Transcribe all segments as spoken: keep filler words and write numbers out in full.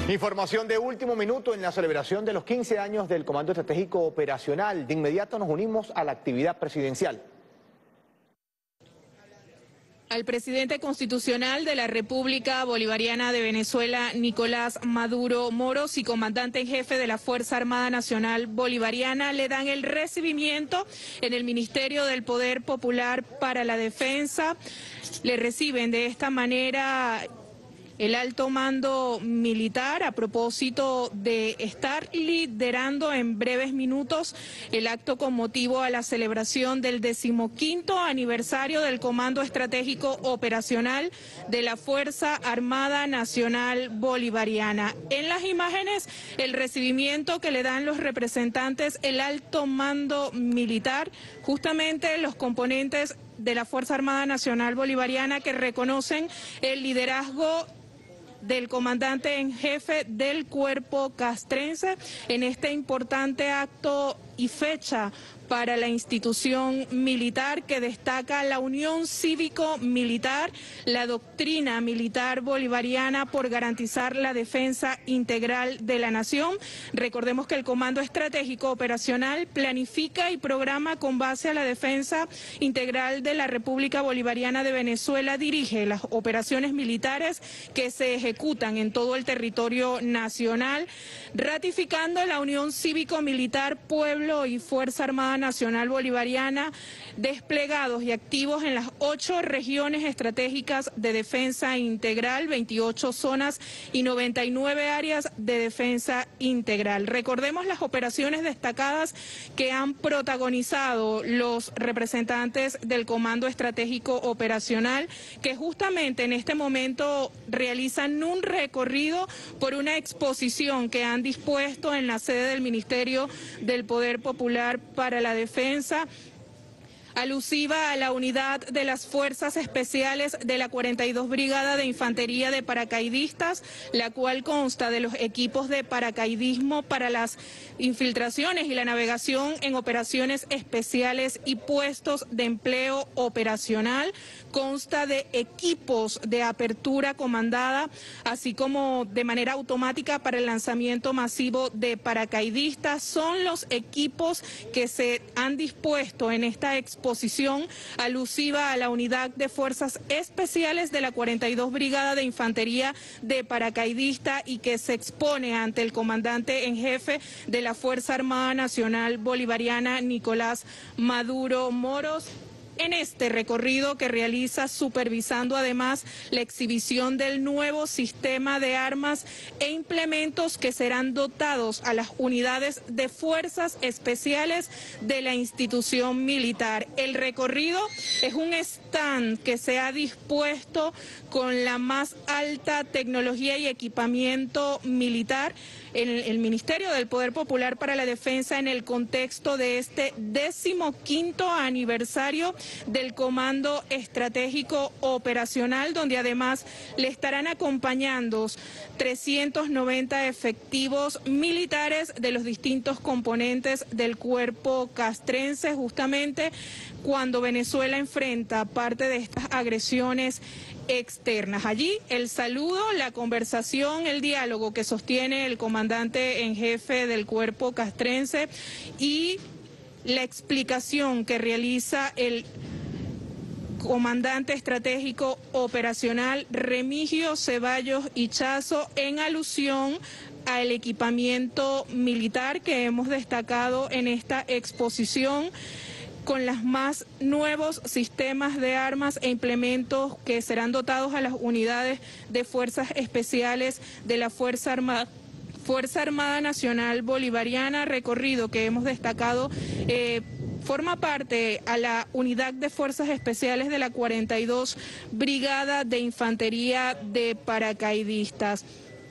Información de último minuto en la celebración de los quince años del Comando Estratégico Operacional. De inmediato nos unimos a la actividad presidencial. Al presidente constitucional de la República Bolivariana de Venezuela, Nicolás Maduro Moros, y comandante en jefe de la Fuerza Armada Nacional Bolivariana, le dan el recibimiento en el Ministerio del Poder Popular para la Defensa. Le reciben de esta manera el alto mando militar, a propósito de estar liderando en breves minutos el acto con motivo a la celebración del decimoquinto aniversario del Comando Estratégico Operacional de la Fuerza Armada Nacional Bolivariana. En las imágenes, el recibimiento que le dan los representantes, el alto mando militar, justamente los componentes de la Fuerza Armada Nacional Bolivariana, que reconocen el liderazgo del comandante en jefe del cuerpo castrense en este importante acto y fecha para la institución militar, que destaca la unión cívico-militar, la doctrina militar bolivariana por garantizar la defensa integral de la nación. Recordemos que el Comando Estratégico Operacional planifica y programa con base a la defensa integral de la República Bolivariana de Venezuela, dirige las operaciones militares que se ejecutan en todo el territorio nacional, ratificando la unión cívico-militar, pueblo y Fuerza Armada Nacional Bolivariana, desplegados y activos en las ocho regiones estratégicas de defensa integral, veintiocho zonas y noventa y nueve áreas de defensa integral. Recordemos las operaciones destacadas que han protagonizado los representantes del Comando Estratégico Operacional, que justamente en este momento realizan un recorrido por una exposición que han dispuesto en la sede del Ministerio del Poder Popular para la Defensa, alusiva a la unidad de las Fuerzas Especiales de la cuarenta y dos Brigada de Infantería de Paracaidistas, la cual consta de los equipos de paracaidismo para las infiltraciones y la navegación en operaciones especiales y puestos de empleo operacional. Consta de equipos de apertura comandada, así como de manera automática para el lanzamiento masivo de paracaidistas. Son los equipos que se han dispuesto en esta exposición alusiva a la unidad de Fuerzas Especiales de la cuarenta y dos Brigada de Infantería de Paracaidistas, y que se expone ante el comandante en jefe de la Fuerza Armada Nacional Bolivariana, Nicolás Maduro Moros, en este recorrido que realiza supervisando además la exhibición del nuevo sistema de armas e implementos que serán dotados a las unidades de fuerzas especiales de la institución militar. El recorrido es un stand que se ha dispuesto con la más alta tecnología y equipamiento militar en el Ministerio del Poder Popular para la Defensa, en el contexto de este decimoquinto aniversario del Comando Estratégico Operacional, donde además le estarán acompañando trescientos noventa efectivos militares de los distintos componentes del cuerpo castrense, justamente cuando Venezuela enfrenta parte de estas agresiones externas. Allí el saludo, la conversación, el diálogo que sostiene el comandante en jefe del cuerpo castrense y la explicación que realiza el comandante estratégico operacional Remigio Ceballos Ichazo en alusión al equipamiento militar que hemos destacado en esta exposición, con los más nuevos sistemas de armas e implementos que serán dotados a las unidades de fuerzas especiales de la Fuerza Armada. Fuerza Armada Nacional Bolivariana, recorrido que hemos destacado, eh, forma parte a la unidad de fuerzas especiales de la cuarenta y dos Brigada de Infantería de Paracaidistas.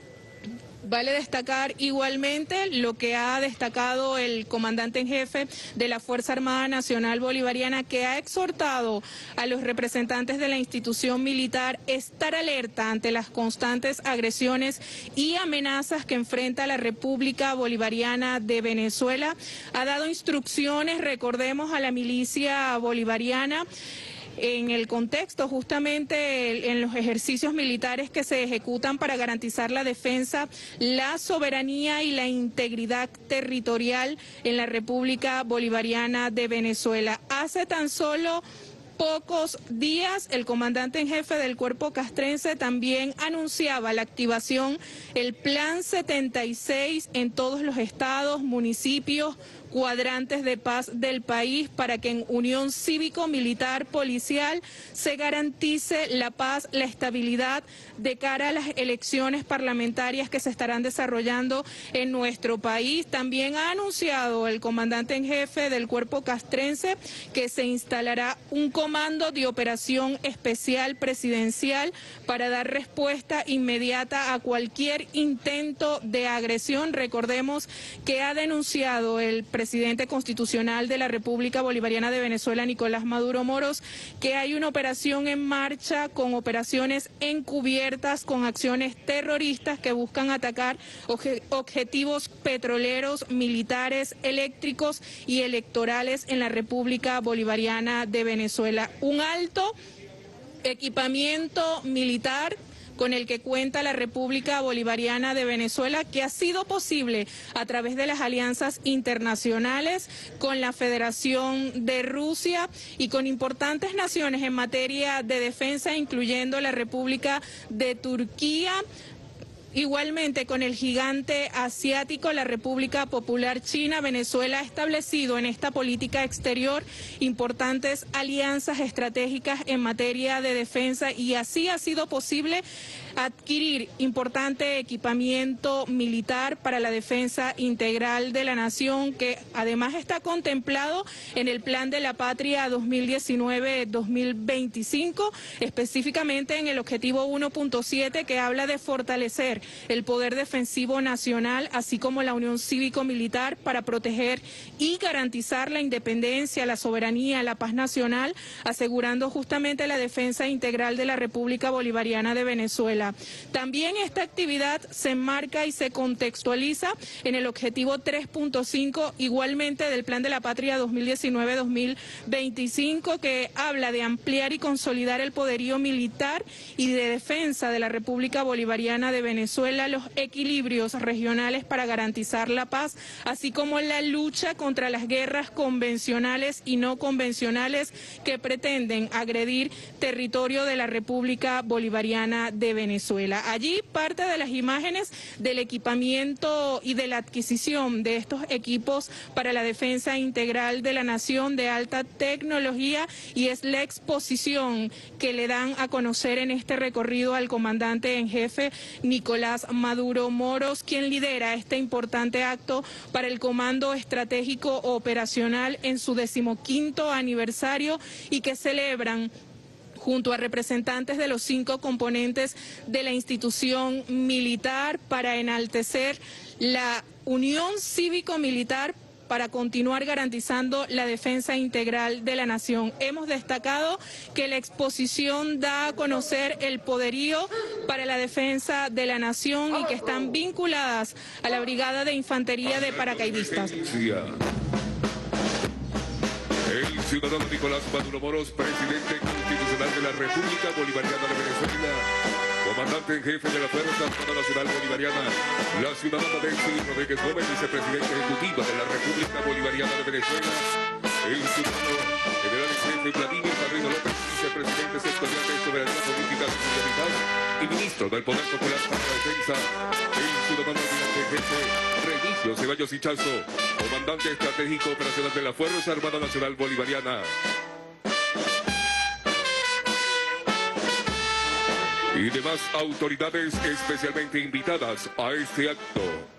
Vale destacar igualmente lo que ha destacado el comandante en jefe de la Fuerza Armada Nacional Bolivariana, que ha exhortado a los representantes de la institución militar estar alerta ante las constantes agresiones y amenazas que enfrenta la República Bolivariana de Venezuela. Ha dado instrucciones, recordemos, a la milicia bolivariana en el contexto justamente en los ejercicios militares que se ejecutan para garantizar la defensa, la soberanía y la integridad territorial en la República Bolivariana de Venezuela. Hace tan solo pocos días, el comandante en jefe del cuerpo castrense también anunciaba la activación del Plan setenta y seis en todos los estados, municipios, cuadrantes de paz del país para que en unión cívico-militar policial se garantice la paz, la estabilidad de cara a las elecciones parlamentarias que se estarán desarrollando en nuestro país. También ha anunciado el comandante en jefe del cuerpo castrense que se instalará un comando de operación especial presidencial para dar respuesta inmediata a cualquier intento de agresión. Recordemos que ha denunciado el presidente presidente constitucional de la República Bolivariana de Venezuela, Nicolás Maduro Moros, que hay una operación en marcha con operaciones encubiertas, con acciones terroristas que buscan atacar obje- objetivos petroleros, militares, eléctricos y electorales en la República Bolivariana de Venezuela. Un alto equipamiento militar con el que cuenta la República Bolivariana de Venezuela, que ha sido posible a través de las alianzas internacionales con la Federación de Rusia y con importantes naciones en materia de defensa, incluyendo la República de Turquía. Igualmente, con el gigante asiático, la República Popular China, Venezuela ha establecido en esta política exterior importantes alianzas estratégicas en materia de defensa y así ha sido posible adquirir importante equipamiento militar para la defensa integral de la nación, que además está contemplado en el Plan de la Patria dos mil diecinueve a dos mil veinticinco, específicamente en el objetivo uno punto siete, que habla de fortalecer el poder defensivo nacional, así como la unión cívico-militar para proteger y garantizar la independencia, la soberanía, la paz nacional, asegurando justamente la defensa integral de la República Bolivariana de Venezuela. También esta actividad se enmarca y se contextualiza en el objetivo tres punto cinco, igualmente del Plan de la Patria dos mil diecinueve a dos mil veinticinco, que habla de ampliar y consolidar el poderío militar y de defensa de la República Bolivariana de Venezuela, los equilibrios regionales para garantizar la paz, así como la lucha contra las guerras convencionales y no convencionales que pretenden agredir territorio de la República Bolivariana de Venezuela. Allí parte de las imágenes del equipamiento y de la adquisición de estos equipos para la defensa integral de la nación de alta tecnología, y es la exposición que le dan a conocer en este recorrido al comandante en jefe Nicolás Maduro Moros, quien lidera este importante acto para el Comando Estratégico Operacional en su decimoquinto aniversario y que celebran junto a representantes de los cinco componentes de la institución militar para enaltecer la unión cívico-militar para continuar garantizando la defensa integral de la nación. Hemos destacado que la exposición da a conocer el poderío para la defensa de la nación y que están vinculadas a la Brigada de Infantería de Paracaidistas. El ciudadano Nicolás Maduro Moros, presidente constitucional de la República Bolivariana de Venezuela, comandante en jefe de la Fuerza Armada Nacional Bolivariana, la ciudadana Delcy Rodríguez Gómez, vicepresidenta ejecutiva de la República Bolivariana de Venezuela, el ciudadano general en jefe Vladimir Padrino López, vicepresidente sectorial de Soberanía Política, Seguridad y Paz y ministro del Poder Popular para la Defensa, el ciudadano almirante en jefe Remigio Ceballos Hichazo, comandante estratégico operacional de la Fuerza Armada Nacional Bolivariana. Y demás autoridades especialmente invitadas a este acto.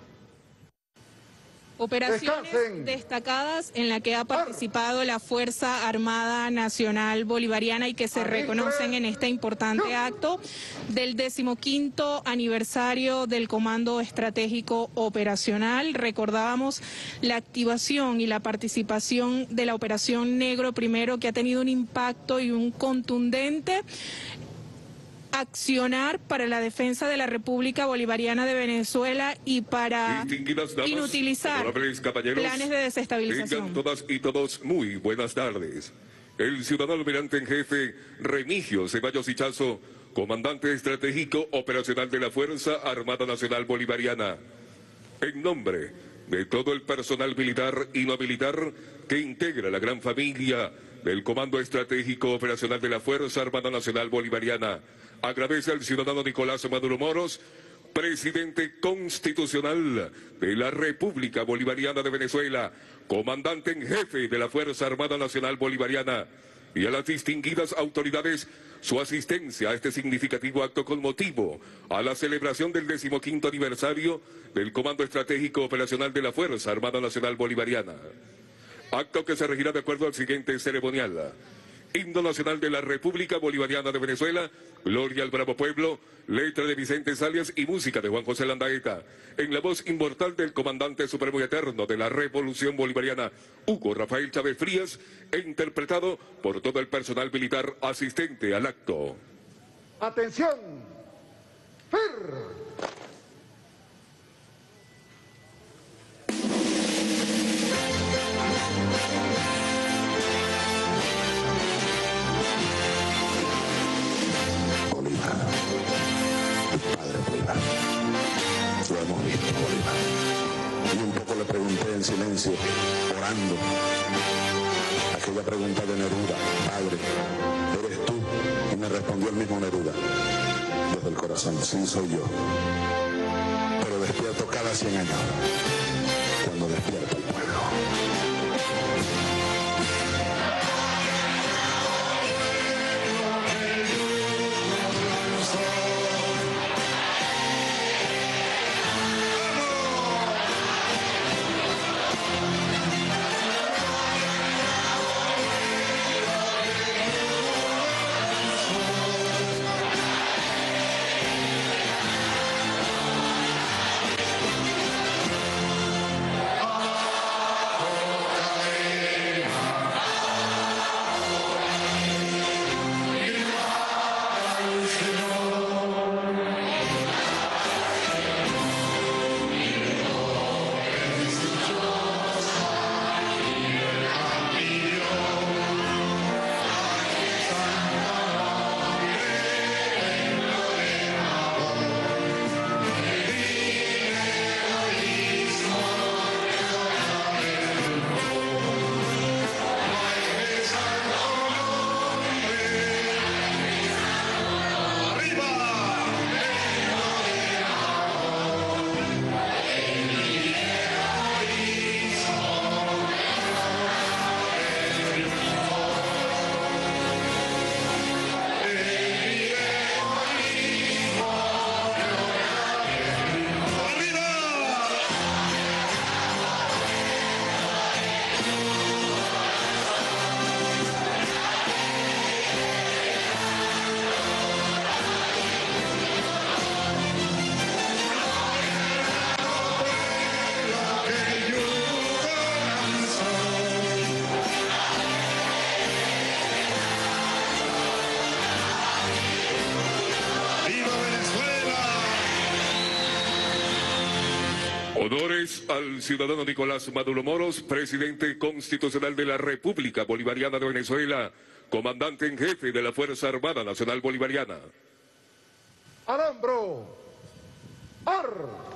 Operaciones Descansen. destacadas en la que ha participado la Fuerza Armada Nacional Bolivariana y que se reconocen en este importante acto del decimoquinto aniversario del Comando Estratégico Operacional. Recordábamos la activación y la participación de la Operación Negro Primero, que ha tenido un impacto y un contundente accionar para la defensa de la República Bolivariana de Venezuela y para Damas, inutilizar caballeros, planes de desestabilización. Tengan todas y todos muy buenas tardes. el ciudadano almirante en jefe Remigio Ceballos Hichazo, comandante estratégico operacional de la Fuerza Armada Nacional Bolivariana. En nombre de todo el personal militar y no militar que integra la gran familia del Comando Estratégico Operacional de la Fuerza Armada Nacional Bolivariana, agradece al ciudadano Nicolás Maduro Moros, presidente constitucional de la República Bolivariana de Venezuela, comandante en jefe de la Fuerza Armada Nacional Bolivariana, y a las distinguidas autoridades su asistencia a este significativo acto con motivo a la celebración del decimoquinto aniversario del Comando Estratégico Operacional de la Fuerza Armada Nacional Bolivariana. Acto que se regirá de acuerdo al siguiente ceremonial: Himno Nacional de la República Bolivariana de Venezuela, Gloria al Bravo Pueblo, letra de Vicente Salias y música de Juan José Landaeta, en la voz inmortal del comandante supremo y eterno de la Revolución Bolivariana, Hugo Rafael Chávez Frías, e interpretado por todo el personal militar asistente al acto. Atención, F I R. Lo hemos visto, Bolívar. Y un poco le pregunté en silencio, orando, aquella pregunta de Neruda: Padre, ¿eres tú? Y me respondió el mismo Neruda, desde el corazón: sí, soy yo. Pero despierto cada cien años, cuando despierta el pueblo. Honores al ciudadano Nicolás Maduro Moros, presidente constitucional de la República Bolivariana de Venezuela, comandante en jefe de la Fuerza Armada Nacional Bolivariana. Alambro. Ar.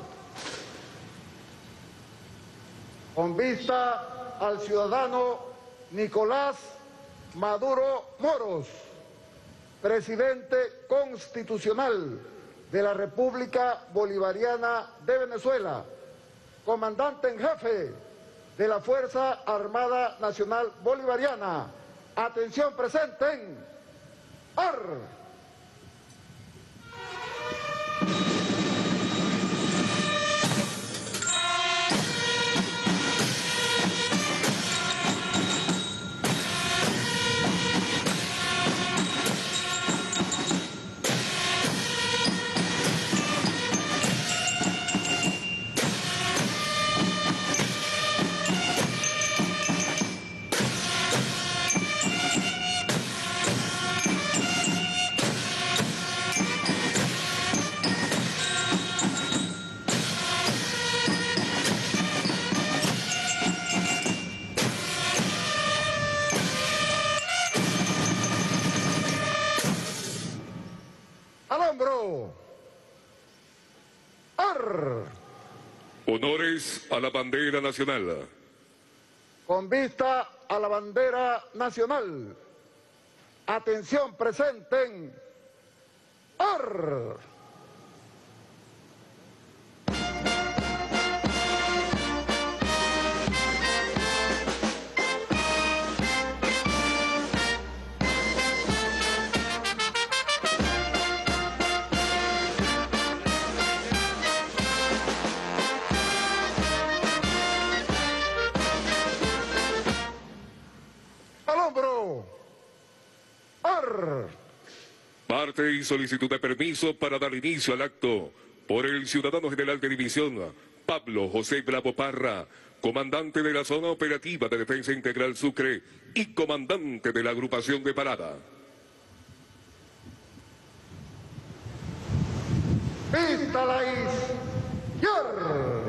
Con vista al ciudadano Nicolás Maduro Moros, presidente constitucional de la República Bolivariana de Venezuela, comandante en jefe de la Fuerza Armada Nacional Bolivariana. Atención, presenten. Ar. Honores a la bandera nacional. Con vista a la bandera nacional. Atención, presenten. ¡Ar! ¡Al hombro! ¡Ar! Parte y solicitud de permiso para dar inicio al acto por el ciudadano general de división Pablo José Bravo Parra, comandante de la Zona Operativa de Defensa Integral Sucre y comandante de la agrupación de Parada. ¡Vista la izquierda!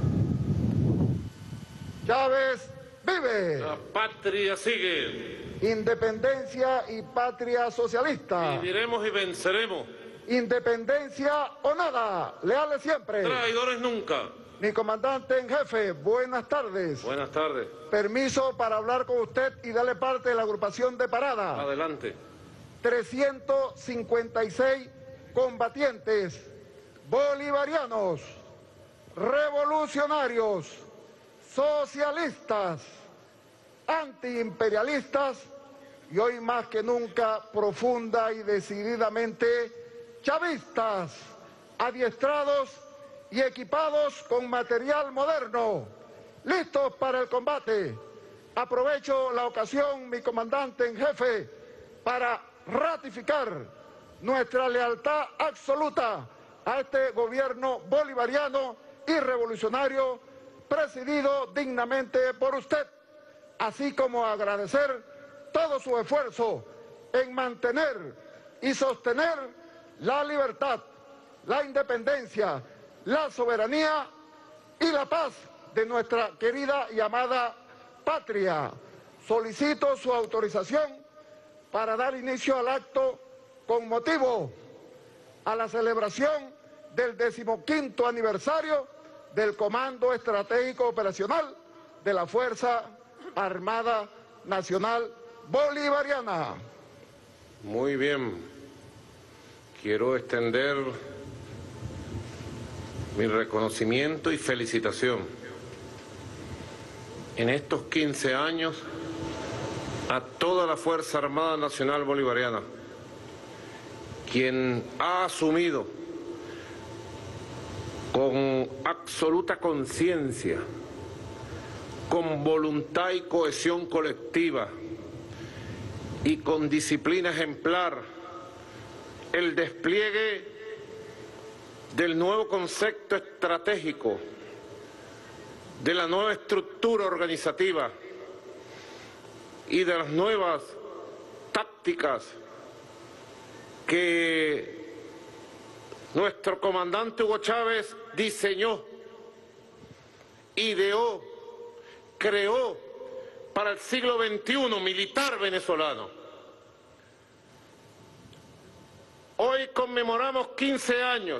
Chávez vive. La patria sigue. Independencia y patria socialista. Viviremos y venceremos. Independencia o nada. Leales siempre. Traidores nunca. Mi comandante en jefe, buenas tardes. Buenas tardes. Permiso para hablar con usted y darle parte de la agrupación de Parada. Adelante. trescientos cincuenta y seis combatientes bolivarianos, revolucionarios, socialistas, antiimperialistas y hoy más que nunca profunda y decididamente chavistas, adiestrados y equipados con material moderno, listos para el combate. Aprovecho la ocasión, mi comandante en jefe, para ratificar nuestra lealtad absoluta a este gobierno bolivariano y revolucionario presidido dignamente por usted, así como agradecer todo su esfuerzo en mantener y sostener la libertad, la independencia, la soberanía y la paz de nuestra querida y amada patria. Solicito su autorización para dar inicio al acto con motivo a la celebración del decimoquinto aniversario del Comando Estratégico Operacional de la Fuerza Armada Nacional Bolivariana. Muy bien. Quiero extender mi reconocimiento y felicitación en estos quince años a toda la Fuerza Armada Nacional Bolivariana, quien ha asumido con absoluta conciencia, con voluntad y cohesión colectiva y con disciplina ejemplar el despliegue del nuevo concepto estratégico, de la nueva estructura organizativa y de las nuevas tácticas que nuestro comandante Hugo Chávez diseñó, ideó, creó para el siglo veintiuno militar venezolano. Hoy conmemoramos quince años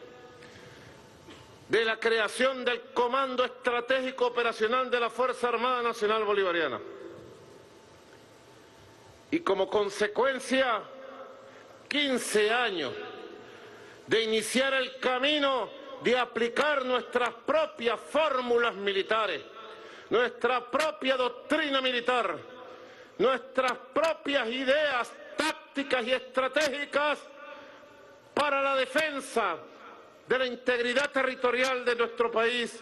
de la creación del Comando Estratégico Operacional de la Fuerza Armada Nacional Bolivariana. Y como consecuencia, quince años de iniciar el camino de aplicar nuestras propias fórmulas militares, nuestra propia doctrina militar, nuestras propias ideas tácticas y estratégicas para la defensa de la integridad territorial de nuestro país,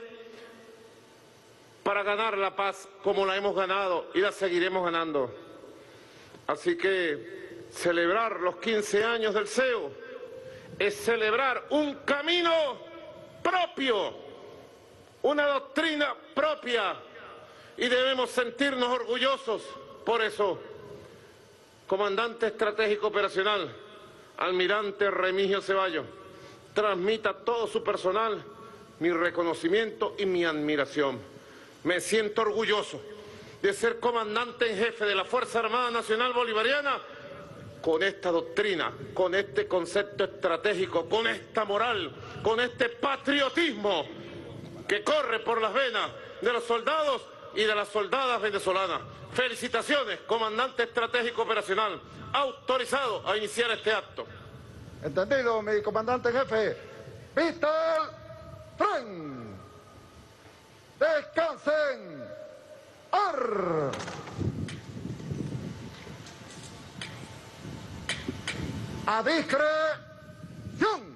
para ganar la paz como la hemos ganado y la seguiremos ganando. Así que celebrar los quince años del C E O es celebrar un camino propio, una doctrina propia, y debemos sentirnos orgullosos por eso. Comandante Estratégico Operacional, Almirante Remigio Ceballos, transmita a todo su personal mi reconocimiento y mi admiración. Me siento orgulloso de ser comandante en jefe de la Fuerza Armada Nacional Bolivariana con esta doctrina, con este concepto estratégico, con esta moral, con este patriotismo que corre por las venas de los soldados y de las soldadas venezolanas. Felicitaciones, comandante estratégico operacional, autorizado a iniciar este acto. Entendido, mi comandante en jefe. ¡Vista el tren! ¡Descansen! ¡Ar! ¡A discreción!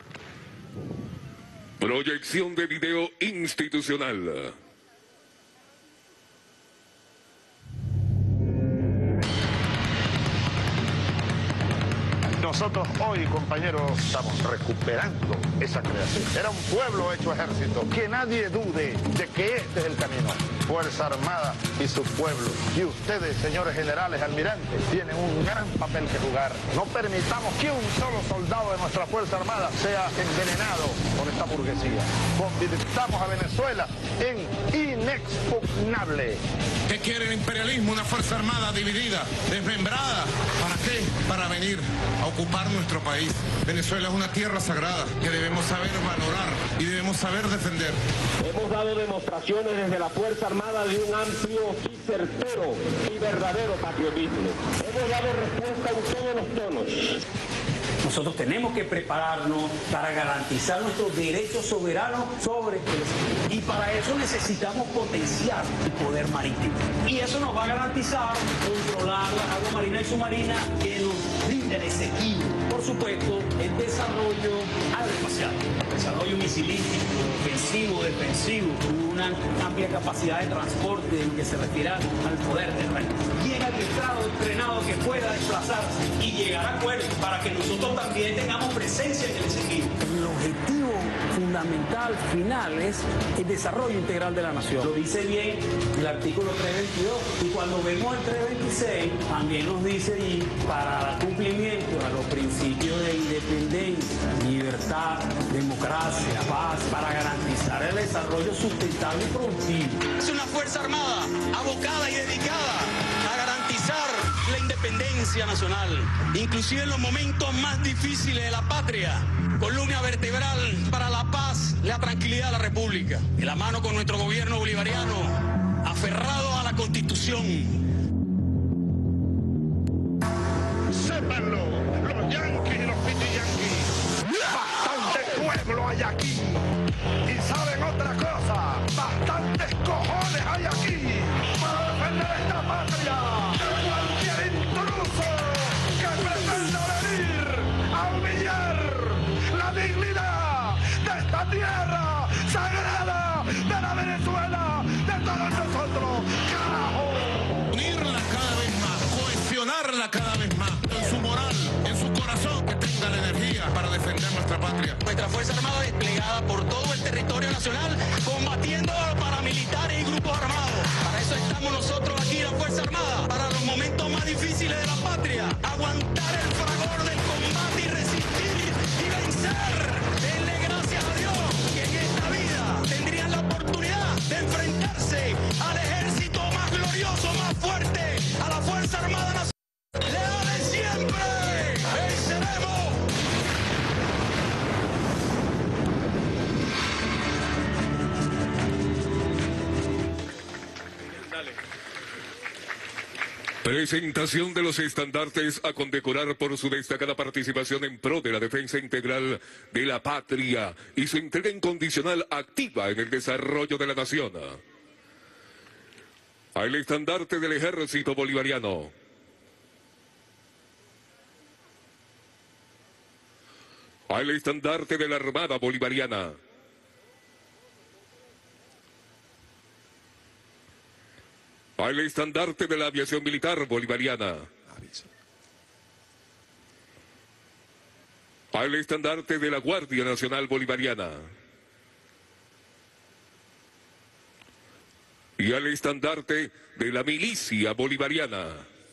Proyección de video institucional. Nosotros hoy, compañeros, estamos recuperando esa creación. Era un pueblo hecho ejército. Que nadie dude de que este es el camino. Fuerza Armada y su pueblo. Y ustedes, señores generales, almirantes, tienen un gran papel que jugar. No permitamos que un solo soldado de nuestra Fuerza Armada sea envenenado por esta burguesía. Convirtamos a Venezuela en inexpugnable. ¿Qué quiere el imperialismo? Una Fuerza Armada dividida, desmembrada. ¿Para qué? Para venir a ocupar nuestro país. Venezuela es una tierra sagrada que debemos saber valorar y debemos saber defender. Hemos dado demostraciones desde la Fuerza Armada de un amplio y certero y verdadero patriotismo. Hemos dado respuesta en todos los tonos. Nosotros tenemos que prepararnos para garantizar nuestros derechos soberanos sobre el... Y para eso necesitamos potenciar el poder marítimo. Y eso nos va a garantizar controlar la agua marina y submarina que nos brinda ese equipo. Por supuesto, el desarrollo aeroespacial, el desarrollo misilístico, ofensivo, defensivo, una amplia capacidad de transporte en que se refiere al poder terrestre. Bien adiestrado, entrenado, que pueda desplazarse y llegar a acuerdos para que nosotros también tengamos presencia en ese equipo. El objetivo fundamental, final, es el desarrollo integral de la nación. Lo dice bien el artículo trescientos veintidós y cuando vemos el trescientos veintiséis también nos dice y para dar cumplimiento a los principios de independencia, libertad, democracia, paz, para garantizar el desarrollo sustentable y productivo. Es una Fuerza Armada abocada y dedicada a garantizar la independencia nacional, inclusive en los momentos más difíciles de la patria, columna vertebral para la paz, la tranquilidad de la República, de la mano con nuestro gobierno bolivariano, aferrado a la Constitución. Sépanlo, los yanquis y los pitiyanquis. Bastante pueblo hay aquí. Y saben otra cosa, bastantes cojones hay aquí para defender esta patria de cualquier intruso que pretenda venir a humillar la dignidad de esta tierra sagrada de la Venezuela, de todos nosotros. ¡Carajo! Unirla cada vez más, cohesionarla cada vez más, en su moral, en su corazón, que tenga la energía para defender nuestra patria. Nuestra Fuerza Armada desplegada por todo el territorio nacional, combatiendo a los paramilitares y grupos armados. Para eso estamos nosotros aquí en la Fuerza Armada, para los momentos más difíciles de la patria, aguantar el fragor del combate y resistir y vencer. Denle gracias a Dios que en esta vida tendrían la oportunidad de enfrentarse al ejército más glorioso, más fuerte, a la Fuerza Armada Nacional. ¡Leales siempre! ¡Venceremos! Presentación de los estandartes a condecorar por su destacada participación en pro de la defensa integral de la patria y su entrega incondicional activa en el desarrollo de la nación. Al estandarte del Ejército Bolivariano. Al estandarte de la Armada Bolivariana. Al estandarte de la Aviación Militar Bolivariana. Al estandarte de la Guardia Nacional Bolivariana. Y al estandarte de la Milicia Bolivariana.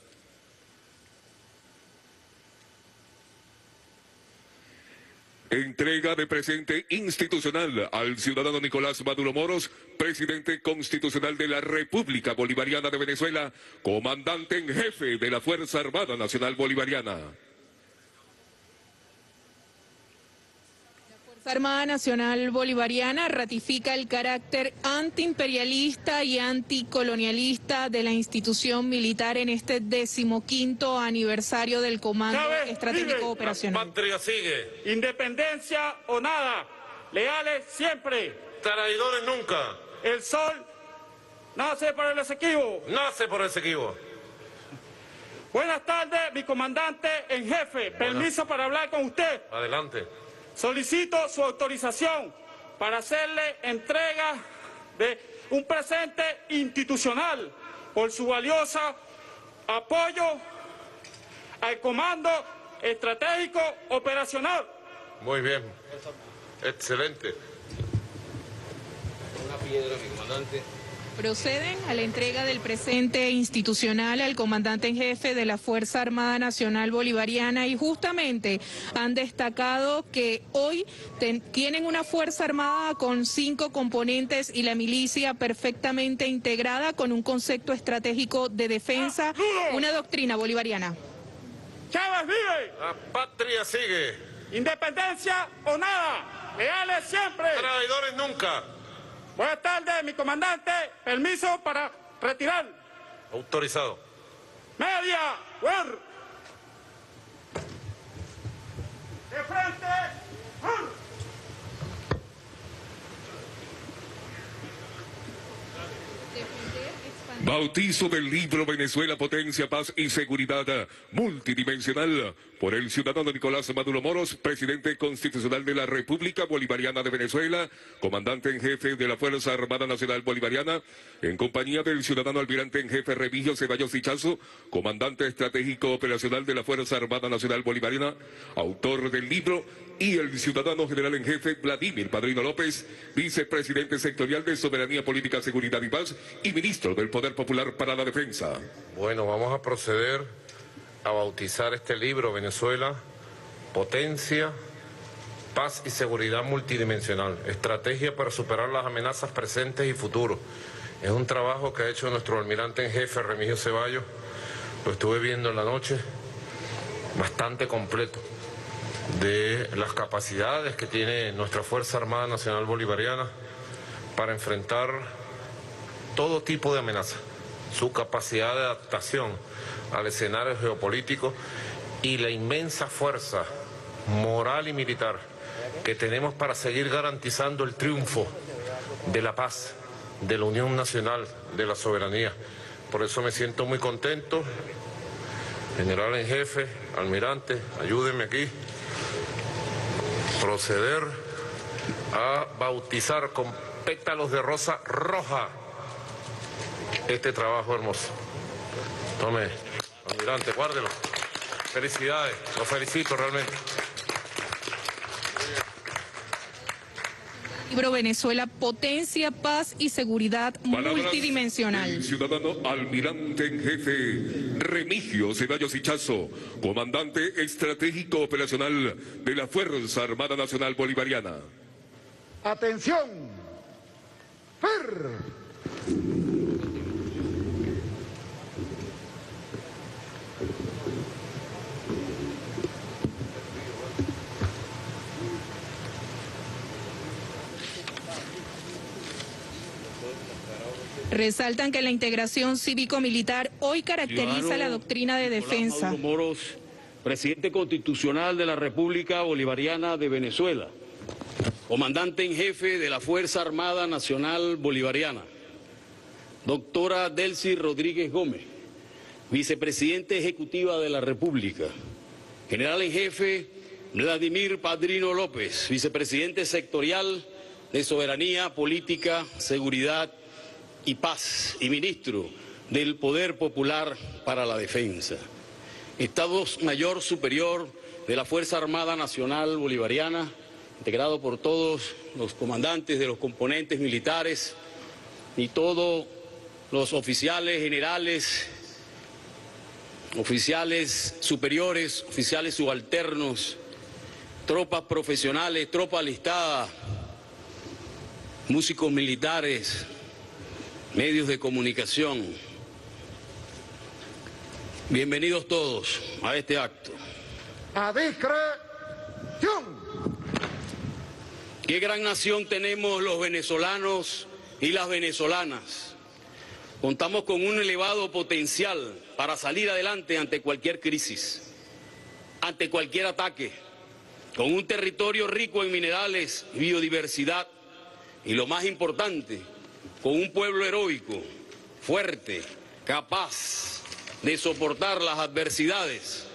Entrega de presente institucional al ciudadano Nicolás Maduro Moros, presidente constitucional de la República Bolivariana de Venezuela, comandante en jefe de la Fuerza Armada Nacional Bolivariana. La Armada Nacional Bolivariana ratifica el carácter antiimperialista y anticolonialista de la institución militar en este decimoquinto aniversario del Comando Chávez, Estratégico vive. Operacional. La patria sigue. Independencia o nada, leales siempre. Traidores nunca. El sol nace por el Esequibo. Nace por Esequibo. Buenas tardes, mi comandante en jefe. Permiso para hablar con usted. Adelante. Solicito su autorización para hacerle entrega de un presente institucional por su valioso apoyo al Comando Estratégico Operacional. Muy bien. Excelente. Una piedra, mi comandante. Proceden a la entrega del presente institucional al comandante en jefe de la Fuerza Armada Nacional Bolivariana y justamente han destacado que hoy ten, tienen una Fuerza Armada con cinco componentes y la milicia perfectamente integrada con un concepto estratégico de defensa, una doctrina bolivariana. Chávez vive. La patria sigue. Independencia o nada, leales siempre. Traidores nunca. Buenas tardes, mi comandante. Permiso para retirar. Autorizado. Media. Guer. De frente. ¡Guer! Bautizo del libro Venezuela, Potencia, Paz y Seguridad Multidimensional por el ciudadano Nicolás Maduro Moros, presidente constitucional de la República Bolivariana de Venezuela, comandante en jefe de la Fuerza Armada Nacional Bolivariana, en compañía del ciudadano almirante en jefe Remigio Ceballos Ichazo, comandante estratégico operacional de la Fuerza Armada Nacional Bolivariana, autor del libro, y el ciudadano general en jefe Vladimir Padrino López, vicepresidente sectorial de Soberanía Política, Seguridad y Paz y ministro del Poder Popular para la Defensa. Bueno, vamos a proceder a bautizar este libro, Venezuela, Potencia, Paz y Seguridad Multidimensional, estrategia para superar las amenazas presentes y futuros. Es un trabajo que ha hecho nuestro almirante en jefe, Remigio Ceballos, lo estuve viendo en la noche, bastante completo, de las capacidades que tiene nuestra Fuerza Armada Nacional Bolivariana para enfrentar todo tipo de amenazas, su capacidad de adaptación al escenario geopolítico y la inmensa fuerza moral y militar que tenemos para seguir garantizando el triunfo de la paz, de la unión nacional, de la soberanía. Por eso me siento muy contento. General en jefe, almirante, ayúdenme aquí. Proceder a bautizar con pétalos de rosa roja este trabajo hermoso. Tome, almirante, guárdelo. Felicidades, lo felicito realmente. Libro Venezuela, Potencia, Paz y Seguridad Palabras Multidimensional. del ciudadano almirante en jefe Remigio Ceballos Ichazo, comandante estratégico operacional de la Fuerza Armada Nacional Bolivariana. Atención. Fer. Resaltan que la integración cívico-militar hoy caracteriza Ciudadano la doctrina de Nicolás defensa. Maduro Moros, presidente constitucional de la República Bolivariana de Venezuela, comandante en jefe de la Fuerza Armada Nacional Bolivariana, doctora Delcy Rodríguez Gómez, vicepresidente ejecutiva de la República, general en jefe Vladimir Padrino López, vicepresidente sectorial de Soberanía, Política, Seguridad y Paz y ministro del Poder Popular para la Defensa. Estado Mayor Superior de la Fuerza Armada Nacional Bolivariana, integrado por todos los comandantes de los componentes militares y todos los oficiales generales, oficiales superiores, oficiales subalternos, tropas profesionales, tropa alistada, músicos militares, medios de comunicación. Bienvenidos todos a este acto. A discreción. Qué gran nación tenemos los venezolanos y las venezolanas. Contamos con un elevado potencial para salir adelante ante cualquier crisis, ante cualquier ataque, con un territorio rico en minerales y biodiversidad, y lo más importante, con un pueblo heroico, fuerte, capaz de soportar las adversidades,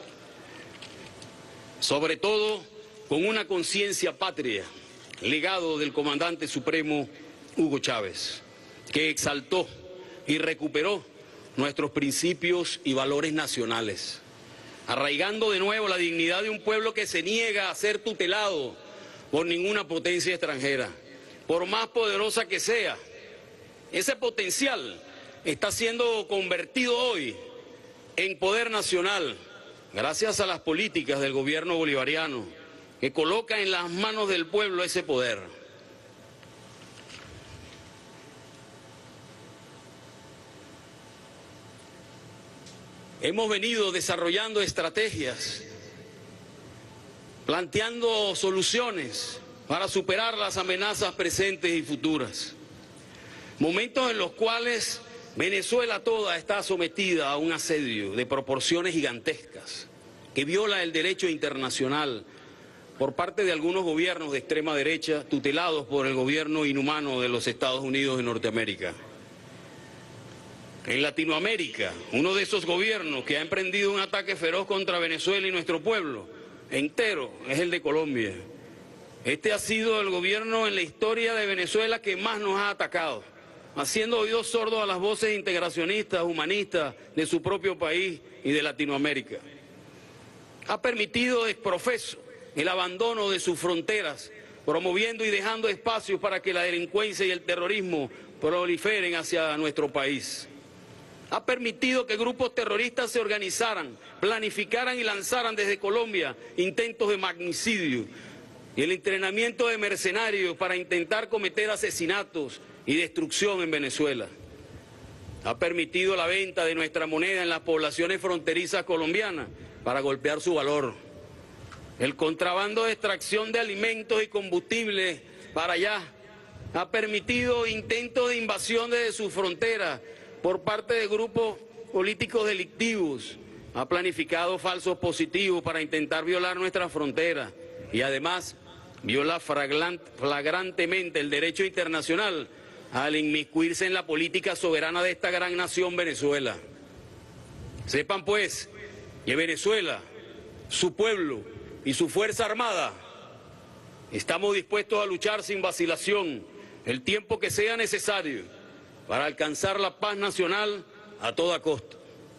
sobre todo con una conciencia patria, legado del comandante supremo Hugo Chávez, que exaltó y recuperó nuestros principios y valores nacionales, arraigando de nuevo la dignidad de un pueblo que se niega a ser tutelado por ninguna potencia extranjera, por más poderosa que sea. Ese potencial está siendo convertido hoy en poder nacional, gracias a las políticas del gobierno bolivariano, que coloca en las manos del pueblo ese poder. Hemos venido desarrollando estrategias, planteando soluciones para superar las amenazas presentes y futuras. Momentos en los cuales Venezuela toda está sometida a un asedio de proporciones gigantescas, que viola el derecho internacional por parte de algunos gobiernos de extrema derecha tutelados por el gobierno inhumano de los Estados Unidos de Norteamérica. En Latinoamérica, uno de esos gobiernos que ha emprendido un ataque feroz contra Venezuela y nuestro pueblo entero es el de Colombia. Este ha sido el gobierno en la historia de Venezuela que más nos ha atacado, haciendo oídos sordos a las voces integracionistas, humanistas de su propio país y de Latinoamérica. Ha permitido exprofeso el abandono de sus fronteras, promoviendo y dejando espacios para que la delincuencia y el terrorismo proliferen hacia nuestro país. Ha permitido que grupos terroristas se organizaran, planificaran y lanzaran desde Colombia intentos de magnicidio y el entrenamiento de mercenarios para intentar cometer asesinatos y destrucción en Venezuela. Ha permitido la venta de nuestra moneda en las poblaciones fronterizas colombianas para golpear su valor. El contrabando de extracción de alimentos y combustibles para allá. Ha permitido intentos de invasión desde sus fronteras por parte de grupos políticos delictivos. Ha planificado falsos positivos para intentar violar nuestras fronteras y además viola flagrantemente el derecho internacional al inmiscuirse en la política soberana de esta gran nación Venezuela. Sepan pues que Venezuela, su pueblo y su Fuerza Armada estamos dispuestos a luchar sin vacilación el tiempo que sea necesario para alcanzar la paz nacional a toda costa.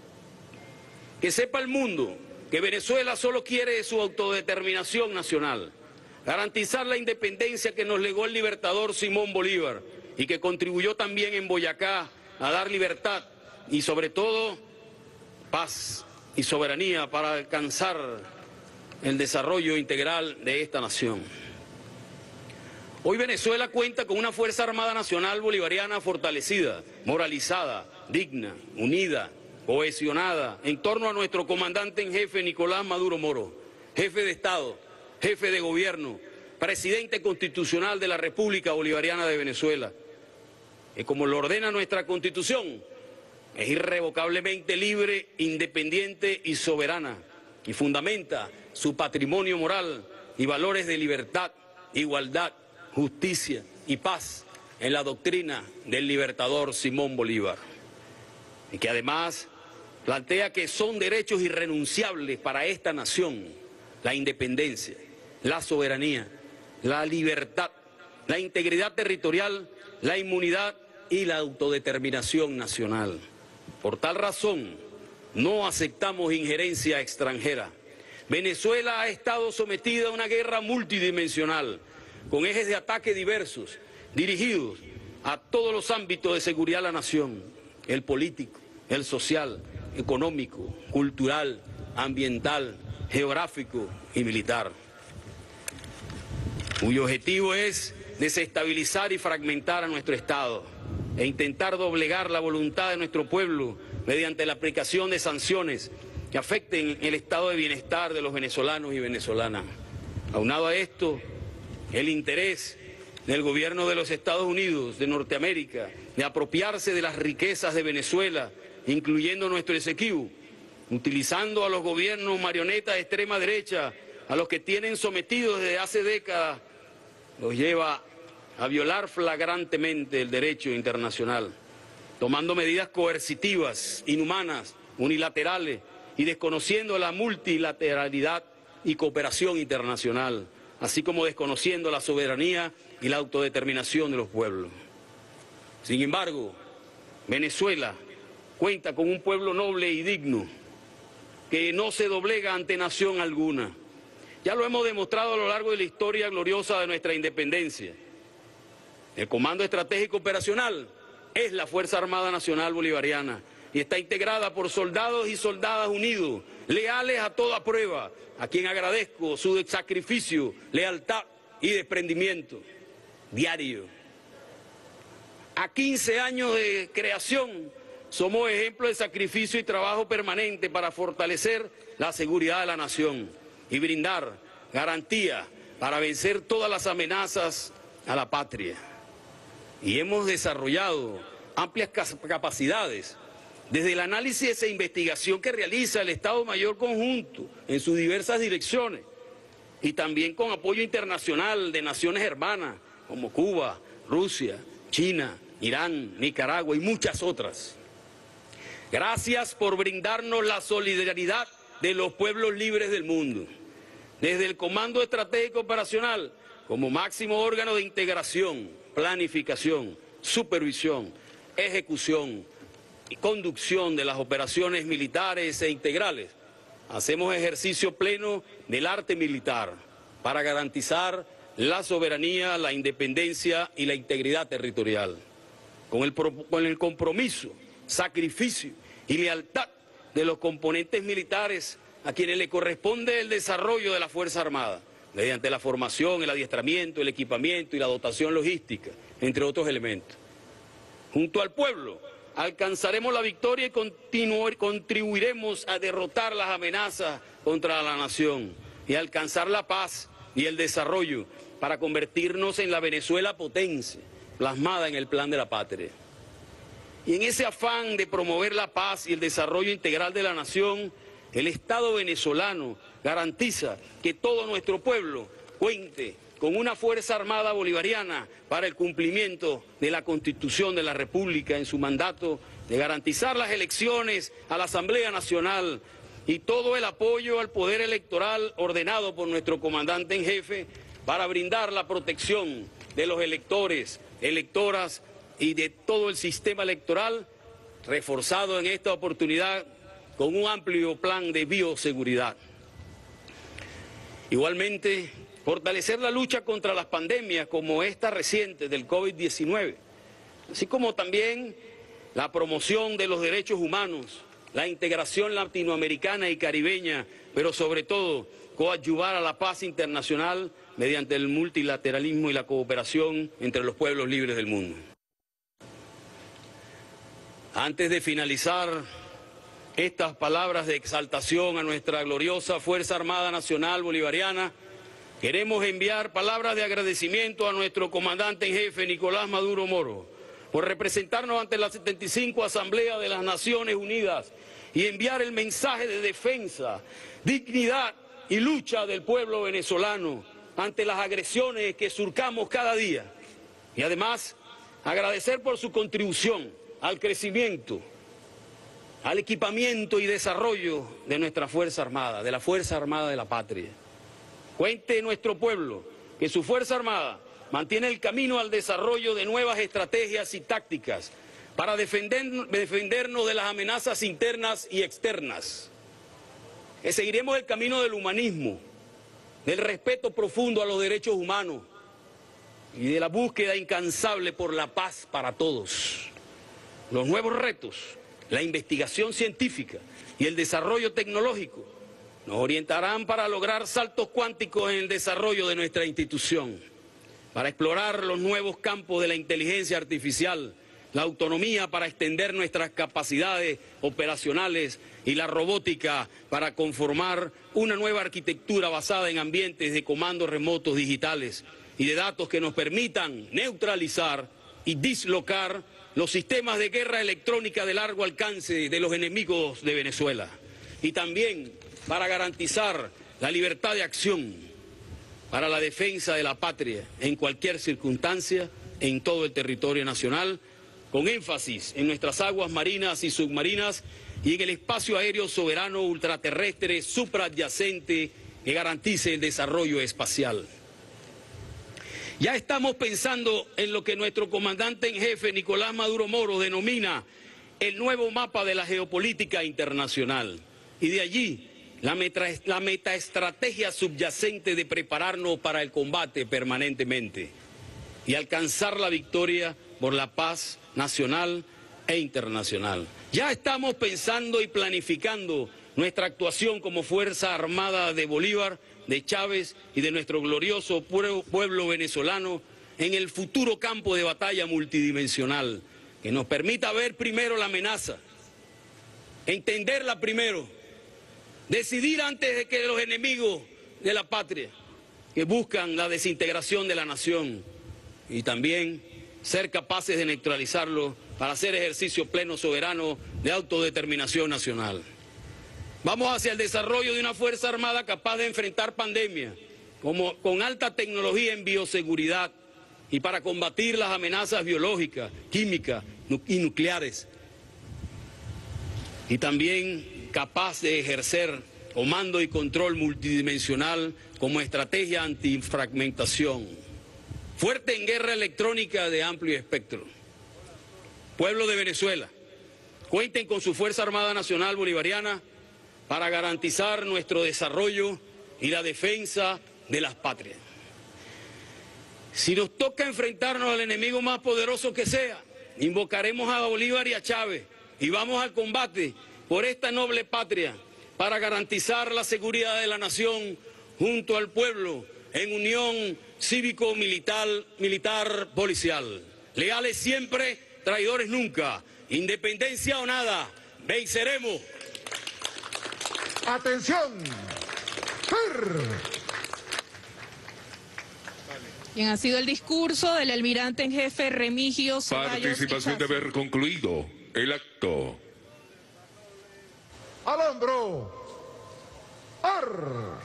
Que sepa el mundo que Venezuela solo quiere su autodeterminación nacional, garantizar la independencia que nos legó el libertador Simón Bolívar y que contribuyó también en Boyacá a dar libertad y sobre todo paz y soberanía para alcanzar el desarrollo integral de esta nación. Hoy Venezuela cuenta con una Fuerza Armada Nacional Bolivariana fortalecida, moralizada, digna, unida, cohesionada en torno a nuestro comandante en jefe Nicolás Maduro Moro, jefe de Estado, jefe de gobierno, presidente constitucional de la República Bolivariana de Venezuela, que como lo ordena nuestra Constitución, es irrevocablemente libre, independiente y soberana, y fundamenta su patrimonio moral y valores de libertad, igualdad, justicia y paz en la doctrina del libertador Simón Bolívar, y que además plantea que son derechos irrenunciables para esta nación la independencia, la soberanía, la libertad, la integridad territorial, la inmunidad y la autodeterminación nacional. Por tal razón, no aceptamos injerencia extranjera. Venezuela ha estado sometida a una guerra multidimensional, con ejes de ataque diversos, dirigidos a todos los ámbitos de seguridad de la nación, el político, el social, económico, cultural, ambiental, geográfico y militar, cuyo objetivo es desestabilizar y fragmentar a nuestro Estado e intentar doblegar la voluntad de nuestro pueblo mediante la aplicación de sanciones que afecten el estado de bienestar de los venezolanos y venezolanas. Aunado a esto, el interés del gobierno de los Estados Unidos de Norteamérica de apropiarse de las riquezas de Venezuela, incluyendo nuestro Esequibo, utilizando a los gobiernos marionetas de extrema derecha, a los que tienen sometidos desde hace décadas, los lleva a violar flagrantemente el derecho internacional, tomando medidas coercitivas, inhumanas, unilaterales y desconociendo la multilateralidad y cooperación internacional, así como desconociendo la soberanía y la autodeterminación de los pueblos. Sin embargo, Venezuela cuenta con un pueblo noble y digno, que no se doblega ante nación alguna. Ya lo hemos demostrado a lo largo de la historia gloriosa de nuestra independencia. El Comando Estratégico Operacional es la Fuerza Armada Nacional Bolivariana y está integrada por soldados y soldadas unidos, leales a toda prueba, a quien agradezco su sacrificio, lealtad y desprendimiento diario. A quince años de creación, somos ejemplo de sacrificio y trabajo permanente para fortalecer la seguridad de la nación y brindar garantía para vencer todas las amenazas a la patria. Y hemos desarrollado amplias capacidades, desde el análisis e investigación que realiza el Estado Mayor Conjunto en sus diversas direcciones, y también con apoyo internacional de naciones hermanas como Cuba, Rusia, China, Irán, Nicaragua y muchas otras. Gracias por brindarnos la solidaridad de los pueblos libres del mundo. Desde el Comando Estratégico Operacional, como máximo órgano de integración, planificación, supervisión, ejecución y conducción de las operaciones militares e integrales, hacemos ejercicio pleno del arte militar para garantizar la soberanía, la independencia y la integridad territorial. Con el, con el compromiso, sacrificio y lealtad de los componentes militares a quienes le corresponde el desarrollo de la Fuerza Armada, mediante la formación, el adiestramiento, el equipamiento y la dotación logística, entre otros elementos. Junto al pueblo, alcanzaremos la victoria y contribuiremos a derrotar las amenazas contra la nación y alcanzar la paz y el desarrollo para convertirnos en la Venezuela potencia, plasmada en el Plan de la Patria. Y en ese afán de promover la paz y el desarrollo integral de la nación, el Estado venezolano garantiza que todo nuestro pueblo cuente con una Fuerza Armada Bolivariana para el cumplimiento de la Constitución de la República en su mandato de garantizar las elecciones a la Asamblea Nacional y todo el apoyo al poder electoral ordenado por nuestro comandante en jefe para brindar la protección de los electores, electoras y de todo el sistema electoral, reforzado en esta oportunidad con un amplio plan de bioseguridad. Igualmente, fortalecer la lucha contra las pandemias como esta reciente del COVID diecinueve, así como también la promoción de los derechos humanos, la integración latinoamericana y caribeña, pero sobre todo coadyuvar a la paz internacional mediante el multilateralismo y la cooperación entre los pueblos libres del mundo. Antes de finalizar estas palabras de exaltación a nuestra gloriosa Fuerza Armada Nacional Bolivariana, queremos enviar palabras de agradecimiento a nuestro comandante en jefe, Nicolás Maduro Moro, por representarnos ante la setenta y cinco Asamblea de las Naciones Unidas y enviar el mensaje de defensa, dignidad y lucha del pueblo venezolano ante las agresiones que surcamos cada día. Y además, agradecer por su contribución al crecimiento, al equipamiento y desarrollo de nuestra Fuerza Armada, de la Fuerza Armada de la Patria. Cuente nuestro pueblo que su Fuerza Armada mantiene el camino al desarrollo de nuevas estrategias y tácticas para defender, defendernos de las amenazas internas y externas. Que seguiremos el camino del humanismo, del respeto profundo a los derechos humanos y de la búsqueda incansable por la paz para todos. Los nuevos retos, la investigación científica y el desarrollo tecnológico nos orientarán para lograr saltos cuánticos en el desarrollo de nuestra institución, para explorar los nuevos campos de la inteligencia artificial, la autonomía para extender nuestras capacidades operacionales y la robótica para conformar una nueva arquitectura basada en ambientes de comandos remotos digitales y de datos que nos permitan neutralizar y dislocar los sistemas de guerra electrónica de largo alcance de los enemigos de Venezuela. Y también para garantizar la libertad de acción para la defensa de la patria en cualquier circunstancia en todo el territorio nacional, con énfasis en nuestras aguas marinas y submarinas y en el espacio aéreo soberano ultraterrestre supraadyacente que garantice el desarrollo espacial. Ya estamos pensando en lo que nuestro comandante en jefe, Nicolás Maduro Moros, denomina el nuevo mapa de la geopolítica internacional. Y de allí la, meta, la metaestrategia subyacente de prepararnos para el combate permanentemente y alcanzar la victoria por la paz nacional e internacional. Ya estamos pensando y planificando nuestra actuación como Fuerza Armada de Bolívar, de Chávez y de nuestro glorioso pueblo venezolano en el futuro campo de batalla multidimensional, que nos permita ver primero la amenaza, entenderla primero, decidir antes de que los enemigos de la patria que buscan la desintegración de la nación y también ser capaces de neutralizarlo para hacer ejercicio pleno soberano de autodeterminación nacional. Vamos hacia el desarrollo de una Fuerza Armada capaz de enfrentar pandemias, como, con alta tecnología en bioseguridad y para combatir las amenazas biológicas, químicas y nucleares. Y también capaz de ejercer comando y control multidimensional como estrategia antifragmentación. Fuerte en guerra electrónica de amplio espectro. Pueblo de Venezuela, cuenten con su Fuerza Armada Nacional Bolivariana para garantizar nuestro desarrollo y la defensa de las patrias. Si nos toca enfrentarnos al enemigo más poderoso que sea, invocaremos a Bolívar y a Chávez y vamos al combate por esta noble patria para garantizar la seguridad de la nación junto al pueblo en unión cívico-militar, militar, policial. Leales siempre, traidores nunca. Independencia o nada, venceremos. Atención. Quien ha sido el discurso del almirante en jefe Remigio Ceballos. Participación de haber concluido el acto. Al hombro. Ar.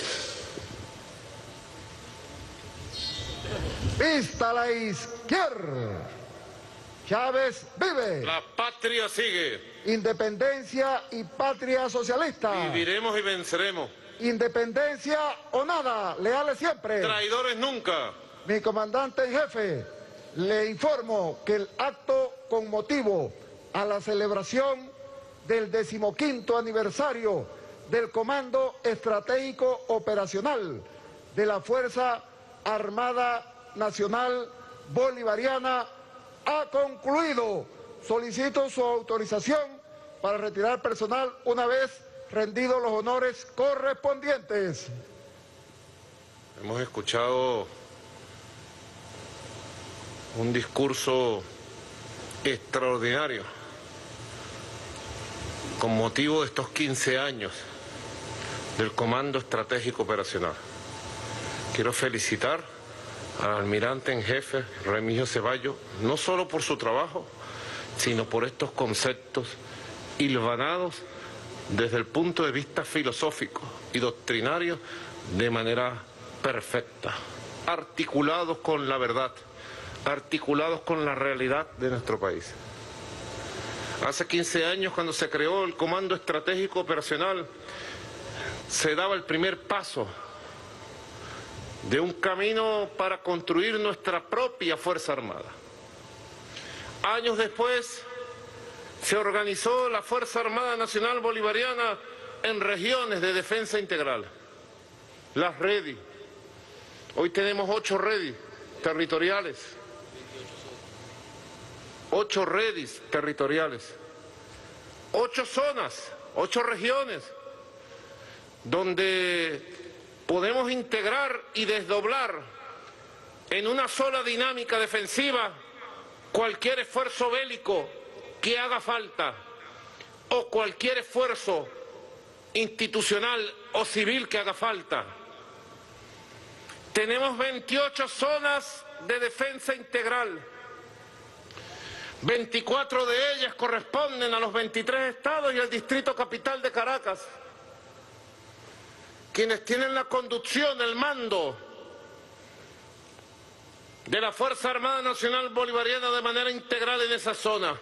Vista a la izquierda. Chávez vive. La patria sigue. Independencia y patria socialista. Viviremos y venceremos. Independencia o nada, leales siempre. Traidores nunca. Mi comandante en jefe, le informo que el acto con motivo a la celebración del decimoquinto aniversario del Comando Estratégico Operacional de la Fuerza Armada Nacional Bolivariana ha concluido. Solicito su autorización para retirar personal una vez rendidos los honores correspondientes. Hemos escuchado un discurso extraordinario con motivo de estos quince años del Comando Estratégico Operacional. Quiero felicitar al almirante en jefe Remigio Ceballos, no solo por su trabajo, sino por estos conceptos hilvanados desde el punto de vista filosófico y doctrinario de manera perfecta, articulados con la verdad, articulados con la realidad de nuestro país. Hace quince años, cuando se creó el Comando Estratégico Operacional, se daba el primer paso de un camino para construir nuestra propia Fuerza Armada. Años después se organizó la Fuerza Armada Nacional Bolivariana en regiones de defensa integral, las REDI. Hoy tenemos ocho REDI territoriales, ocho REDIs territoriales, ocho zonas, ocho regiones, donde podemos integrar y desdoblar en una sola dinámica defensiva cualquier esfuerzo bélico que haga falta o cualquier esfuerzo institucional o civil que haga falta. Tenemos veintiocho zonas de defensa integral. veinticuatro de ellas corresponden a los veintitrés estados y al Distrito Capital de Caracas, quienes tienen la conducción, el mando de la Fuerza Armada Nacional Bolivariana de manera integral en esa zona.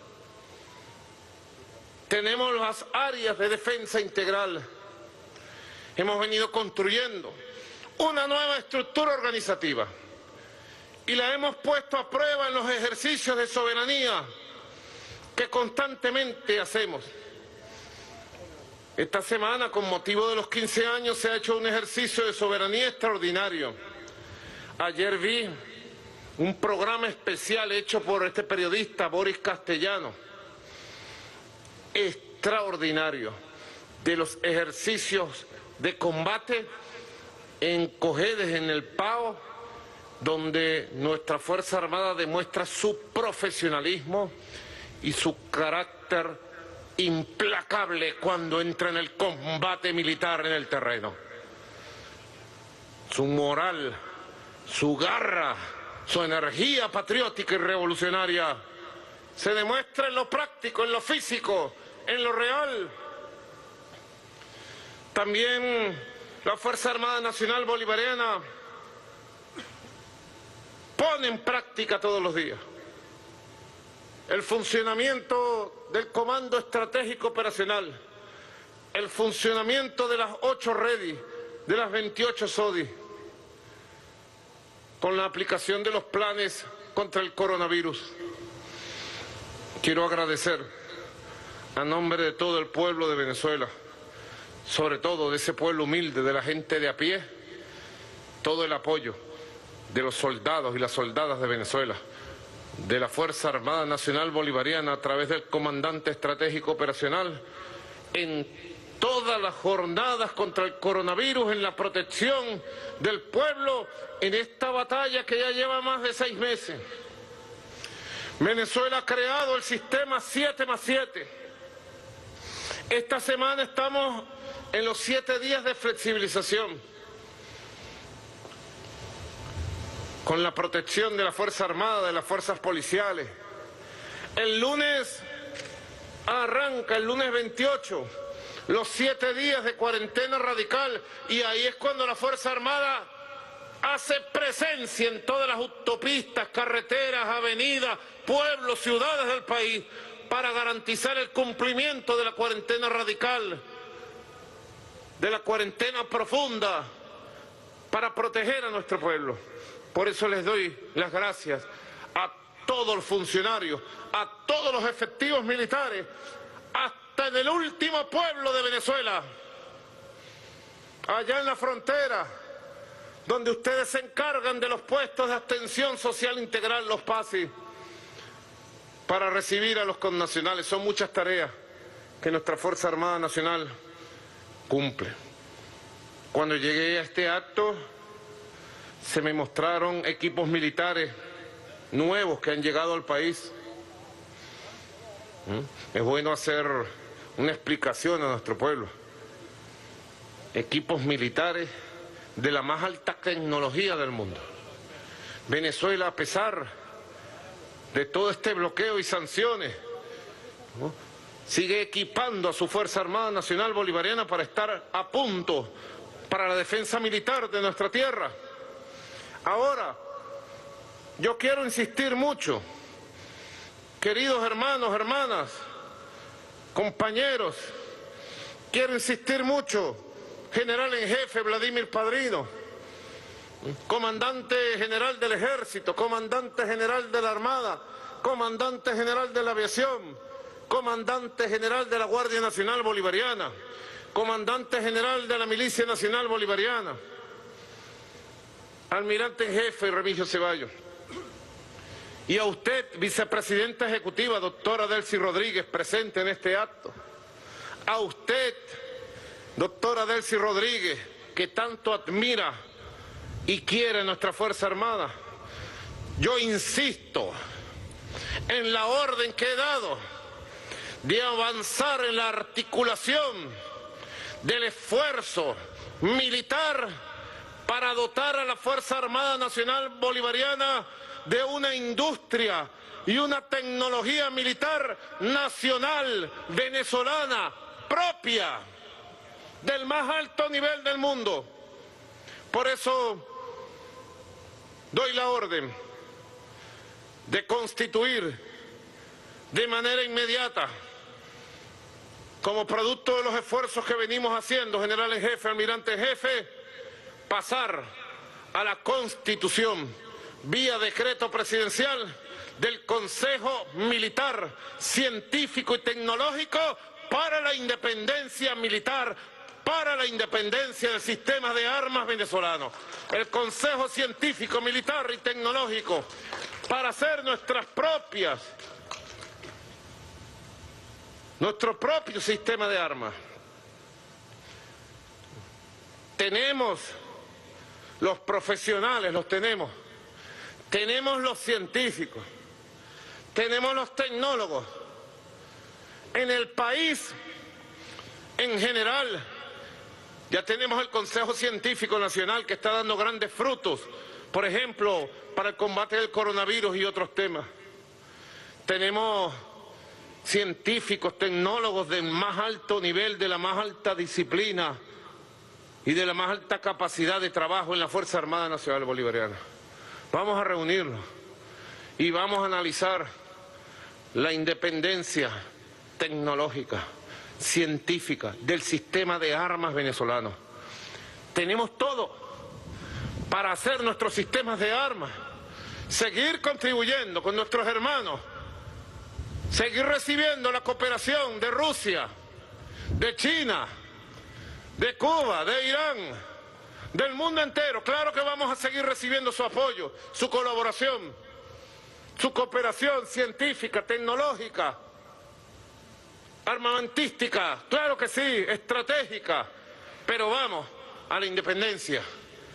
Tenemos las áreas de defensa integral. Hemos venido construyendo una nueva estructura organizativa y la hemos puesto a prueba en los ejercicios de soberanía que constantemente hacemos. Esta semana, con motivo de los quince años, se ha hecho un ejercicio de soberanía extraordinario. Ayer vi un programa especial hecho por este periodista Boris Castellano, extraordinario, de los ejercicios de combate en Cojedes, en el Pao, donde nuestra Fuerza Armada demuestra su profesionalismo y su carácter implacable cuando entra en el combate militar en el terreno. Su moral, su garra, su energía patriótica y revolucionaria se demuestra en lo práctico, en lo físico, en lo real. También la Fuerza Armada Nacional Bolivariana pone en práctica todos los días el funcionamiento del Comando Estratégico Operacional, el funcionamiento de las ocho redes, de las veintiocho S O D I, con la aplicación de los planes contra el coronavirus. Quiero agradecer a nombre de todo el pueblo de Venezuela, sobre todo de ese pueblo humilde, de la gente de a pie, todo el apoyo de los soldados y las soldadas de Venezuela, de la Fuerza Armada Nacional Bolivariana a través del Comandante Estratégico Operacional, en todas las jornadas contra el coronavirus, en la protección del pueblo, en esta batalla que ya lleva más de seis meses. Venezuela ha creado el sistema siete más siete. Esta semana estamos en los siete días de flexibilización, con la protección de la Fuerza Armada, de las fuerzas policiales. El lunes arranca, el lunes veintiocho, los siete días de cuarentena radical, y ahí es cuando la Fuerza Armada hace presencia en todas las autopistas, carreteras, avenidas, pueblos, ciudades del país, para garantizar el cumplimiento de la cuarentena radical, de la cuarentena profunda, para proteger a nuestro pueblo. Por eso les doy las gracias a todos los funcionarios, a todos los efectivos militares, hasta en el último pueblo de Venezuela, allá en la frontera, donde ustedes se encargan de los puestos de atención social integral, los P A S I, para recibir a los connacionales. Son muchas tareas que nuestra Fuerza Armada Nacional cumple. Cuando llegué a este acto, se me mostraron equipos militares nuevos que han llegado al país. ¿Mm? Es bueno hacer una explicación a nuestro pueblo. Equipos militares de la más alta tecnología del mundo. Venezuela, a pesar de todo este bloqueo y sanciones, ¿no?, sigue equipando a su Fuerza Armada Nacional Bolivariana para estar a punto para la defensa militar de nuestra tierra. Ahora, yo quiero insistir mucho, queridos hermanos, hermanas, compañeros, quiero insistir mucho, general en jefe Vladimir Padrino, comandante general del Ejército, comandante general de la Armada, comandante general de la Aviación, comandante general de la Guardia Nacional Bolivariana, comandante general de la Milicia Nacional Bolivariana, almirante en jefe Remigio Ceballos, y a usted, vicepresidenta ejecutiva, doctora Delcy Rodríguez, presente en este acto, a usted, doctora Delcy Rodríguez, que tanto admira y quiere nuestra Fuerza Armada, yo insisto en la orden que he dado de avanzar en la articulación del esfuerzo militar para dotar a la Fuerza Armada Nacional Bolivariana de una industria y una tecnología militar nacional venezolana propia, del más alto nivel del mundo. Por eso doy la orden de constituir de manera inmediata, como producto de los esfuerzos que venimos haciendo, general en jefe, almirante en jefe, pasar a la constitución vía decreto presidencial del Consejo Militar, Científico y Tecnológico para la independencia militar, para la independencia del sistema de armas venezolano. El Consejo Científico, Militar y Tecnológico para hacer nuestras propias, nuestro propio sistema de armas. Tenemos los profesionales, los tenemos. Tenemos los científicos, tenemos los tecnólogos. En el país, en general, ya tenemos el Consejo Científico Nacional que está dando grandes frutos, por ejemplo, para el combate del coronavirus y otros temas. Tenemos científicos, tecnólogos del más alto nivel, de la más alta disciplina y de la más alta capacidad de trabajo en la Fuerza Armada Nacional Bolivariana. Vamos a reunirnos y vamos a analizar la independencia tecnológica, científica del sistema de armas venezolano. Tenemos todo para hacer nuestros sistemas de armas, seguir contribuyendo con nuestros hermanos, seguir recibiendo la cooperación de Rusia, de China, de Cuba, de Irán, del mundo entero. Claro que vamos a seguir recibiendo su apoyo, su colaboración, su cooperación científica, tecnológica, armamentística, claro que sí, estratégica, pero vamos a la independencia.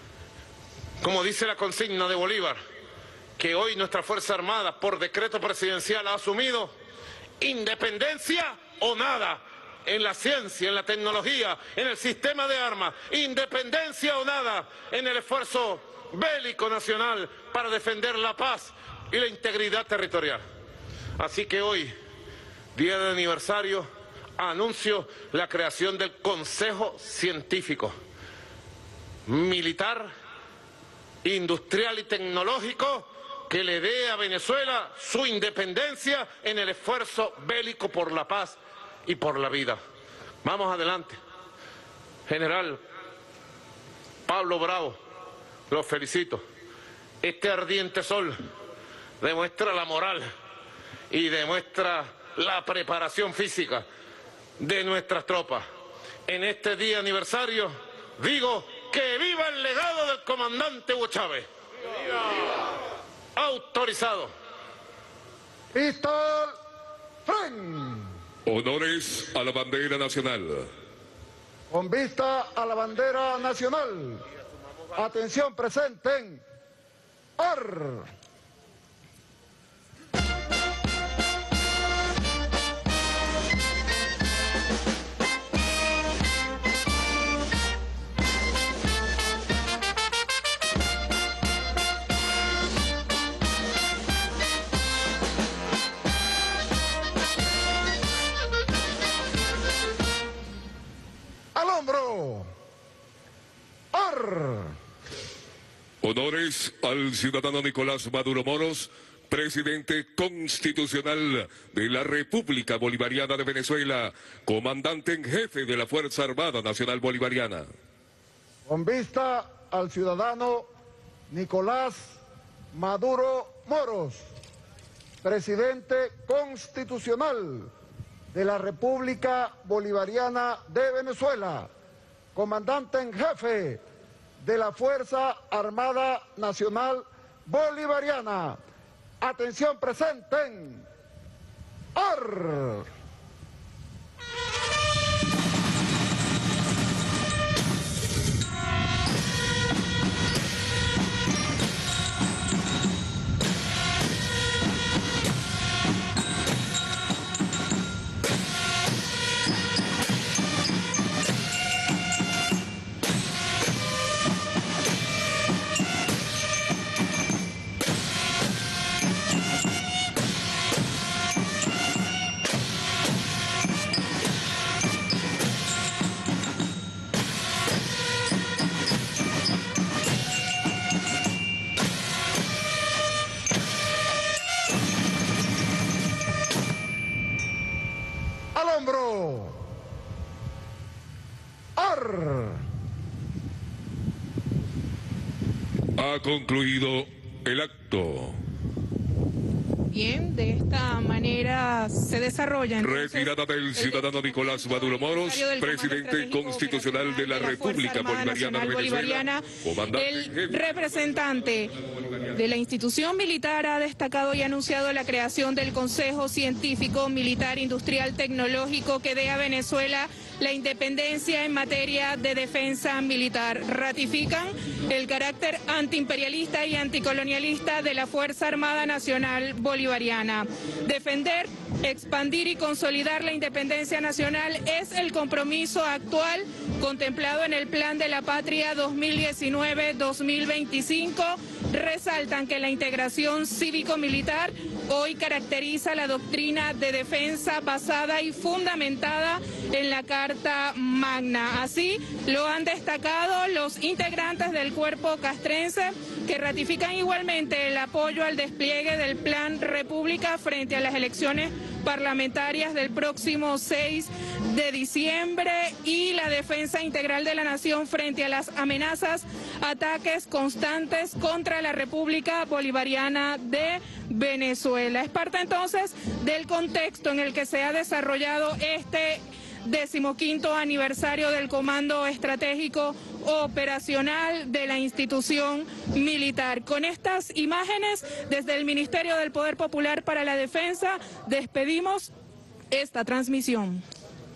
Como dice la consigna de Bolívar, que hoy nuestra Fuerza Armada, por decreto presidencial, ha asumido: independencia o nada. En la ciencia, en la tecnología, en el sistema de armas, independencia o nada en el esfuerzo bélico nacional para defender la paz y la integridad territorial. Así que hoy, día de aniversario, anuncio la creación del Consejo Científico, Militar, Industrial y Tecnológico que le dé a Venezuela su independencia en el esfuerzo bélico por la paz y por la vida. Vamos adelante. General Pablo Bravo, los felicito. Este ardiente sol demuestra la moral y demuestra la preparación física de nuestras tropas. En este día aniversario digo que viva el legado del comandante Hugo Chávez. ¡Viva! Autorizado. Pistol, ¡fren! Honores a la bandera nacional. Con vista a la bandera nacional. Atención, presenten. Ar. Honores al ciudadano Nicolás Maduro Moros, presidente constitucional de la República Bolivariana de Venezuela, comandante en jefe de la Fuerza Armada Nacional Bolivariana. Con vista al ciudadano Nicolás Maduro Moros, presidente constitucional de la República Bolivariana de Venezuela, comandante en jefe de la Fuerza Armada Nacional Bolivariana. Atención, presenten. Ar. hombro. Ar. Ha concluido el acto. Bien, de esta manera se desarrolla. Entonces, retirada del ciudadano Nicolás Maduro Moros, presidente constitucional de la República Bolivariana de Venezuela. El representante de la institución militar ha destacado y anunciado la creación del Consejo Científico Militar Industrial Tecnológico que dé a Venezuela la independencia en materia de defensa militar. Ratifican el carácter antiimperialista y anticolonialista de la Fuerza Armada Nacional Bolivariana. Defender, expandir y consolidar la independencia nacional es el compromiso actual contemplado en el Plan de la Patria dos mil diecinueve a dos mil veinticinco. Resaltan que la integración cívico-militar hoy caracteriza la doctrina de defensa basada y fundamentada en la Carta Magna. Así lo han destacado los integrantes del cuerpo castrense, que ratifican igualmente el apoyo al despliegue del Plan República frente a las elecciones parlamentarias del próximo seis de diciembre y la defensa integral de la nación frente a las amenazas, ataques constantes contra la República Bolivariana de Venezuela. Es parte entonces del contexto en el que se ha desarrollado este decimoquinto aniversario del Comando Estratégico Operacional de la institución militar. Con estas imágenes, desde el Ministerio del Poder Popular para la Defensa, despedimos esta transmisión.